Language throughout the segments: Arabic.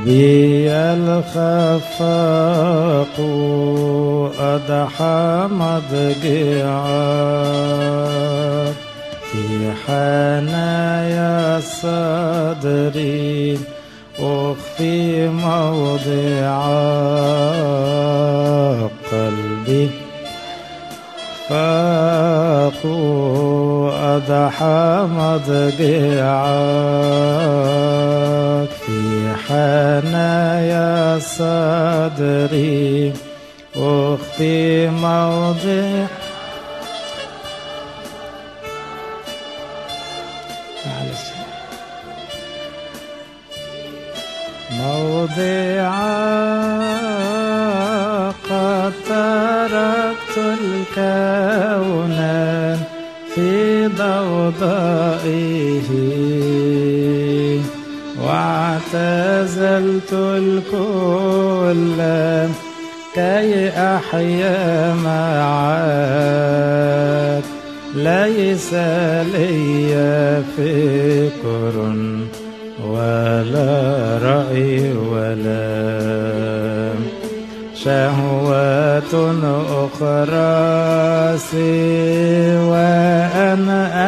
قلبي الخفاق أضحى مضجعا في حنايا صدري أخفي موضعا قلبي فاق أضحى مضجعا في حنايا صدري أخفي موضعا قد تركت الكون في ضوضائه واعتزلت الكل كي أحيا معك ليس لي فكر ولا رأي ولا شهوة أخرى سوى أن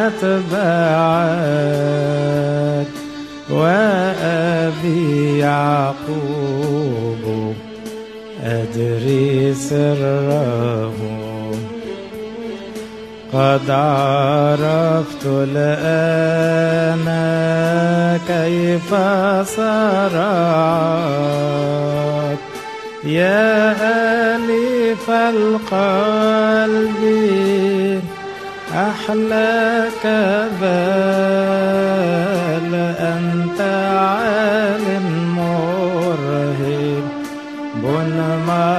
أتبعك وأبي يعقوب أدري سره قد عرفت الآن كيف صرعت يا أليف القلب أحلاك بال أنت عال مرهب ما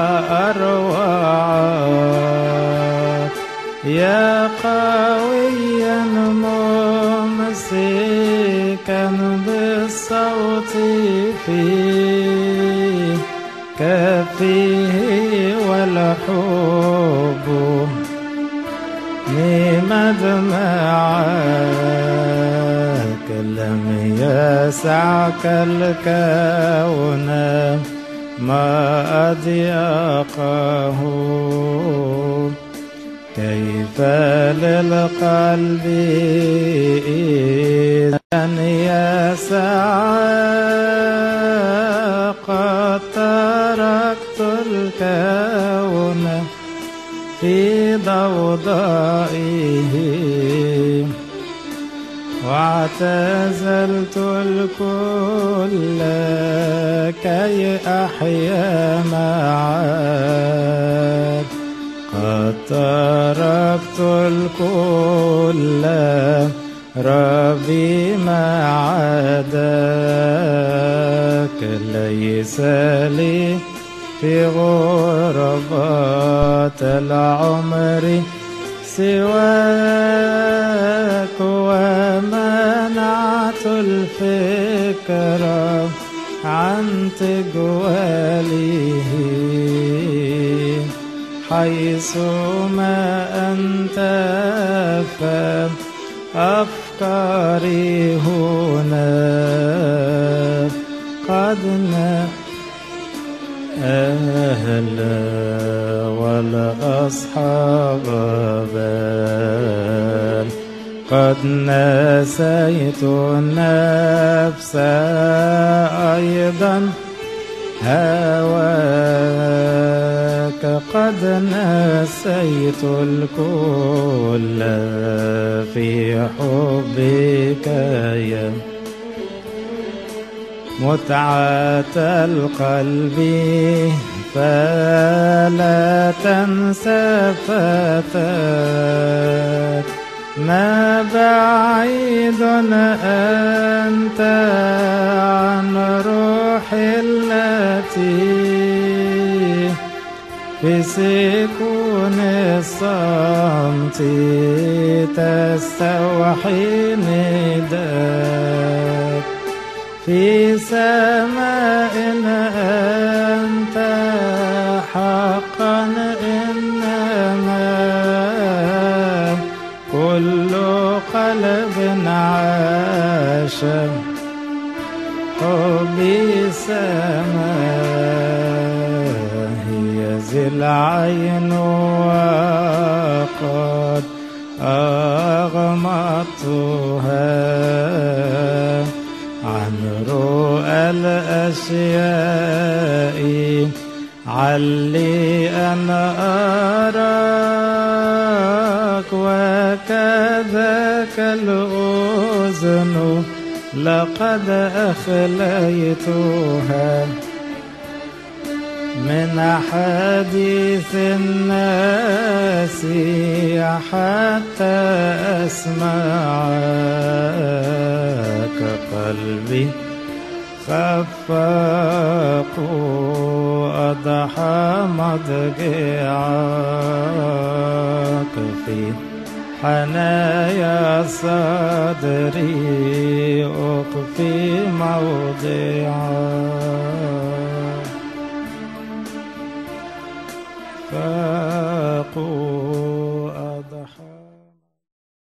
أروعك يا قويا ممسكا بالصوت فيه كفيه والحب مدمعك لم يسعك الكون ما أضيقه كيف للقلب إذن يسعى قد تركت الكون في ضوضائه واعتزلت الكل كي أحيا معك قد تركت الكل ربي ما عداك ليس لي في غربات العمر سواك ومنعت الفكرة عن تجواله حيث ما أنت فأفكاري هنا قد أهلا ولا أصحاب بال قد نسيت النفس أيضا هواك قد نسيت الكل في حبك يا متعة القلب فلا تنسى فتاك ما بعيد أنت عن روحي التي في سكون الصمت تستوحي نداك في سماء أنت حقا إنما كل قلب عاش حبي السماء هي ذي العين وقد أغمضتها عن رؤى الأشياء علي أن أراك وكذاك الأذن لقد أخليتها من حديث الناس حتى أسمعك قلبي خفاق أضحى مضجعك في حنايا صدري أخفي موضعك فاقول